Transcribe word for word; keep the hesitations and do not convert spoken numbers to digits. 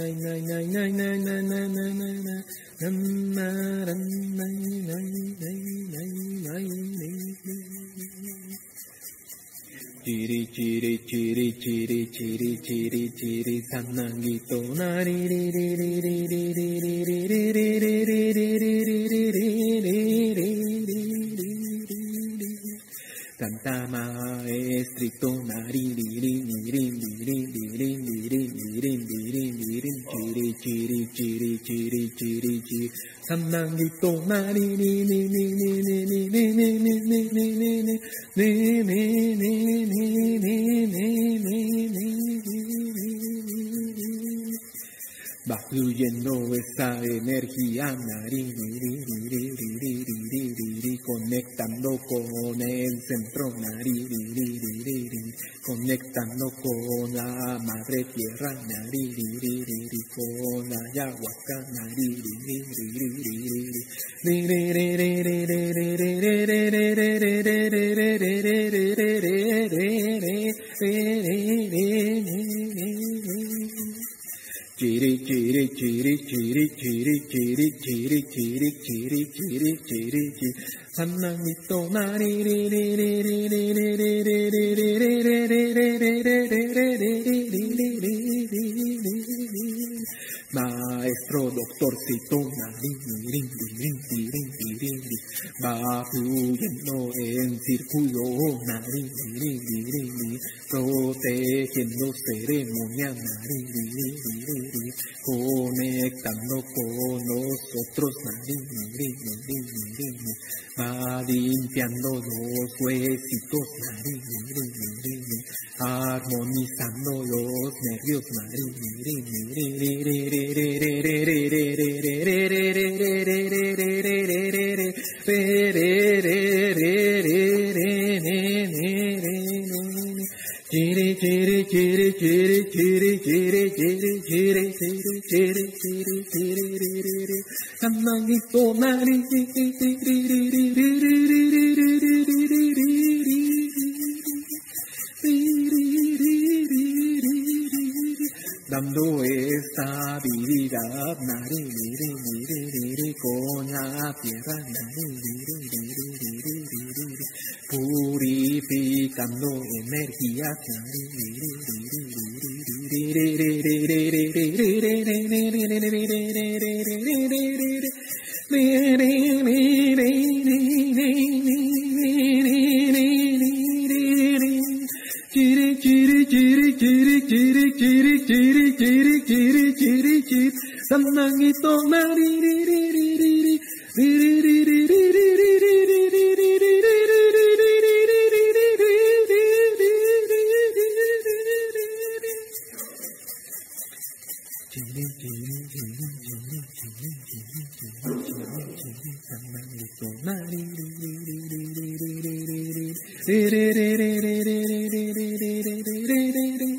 Chiri chiri chiri chiri chiri chiri chiri sanangito nari ri ri ri ri ri ri ri ri ri ri ri ri ri ri Santa maestrito nari ri ri ri ri ri ri ri ri ri ri ri chiri chiri chiri chiri chiri chiri sanangito nari ri ri ri ri ri ri ri ri Va fluyendo esa energía, nari, ri, ri, ri, ri, ri, ri, ri, ri, ri, conectando con el centro, nari, ri, ri, ri, ri, ri, conectando con la madre tierra, nari, ri, ri, ri, ri, con la ayahuasca, nari, ri, ri, ri, ri, ri, ri, ri, ri, ri, ri, ri, Chiri chiri chiri chiri chiri chiri chiri chiri chiri chiri chiri chiri sanangito nari ri ri ri ri ri ri ri ri ri ri Maestro doctorcito nari ri ri ri ri ri ri va fluyendo en círculo nari ri ri ri ri protegiendo ceremonia nari ri ri ri ri conectando con nosotros nari ri ri ri ri va limpiando los huesitos nari ri ri ri ri armonizando los nervios nari ri ri ri ri ri ri Chiri chiri chiri chiri chiri chiri chiri chiri chiri chiri chiri chiri chiri sanangito nari ri ri ri ri ri ri ri dando estabilidad nari ri ri ri ri ri con la tierra nari ri ri ri ri ri ri purificando energías nari ri ri Chiri chiri chiri chiri chiri chiri chiri chiri chiri chiri chiri sanangito nari ri ri ri ri ri ri ri ri ri ri ri Re re re re re re re re re re re re re re re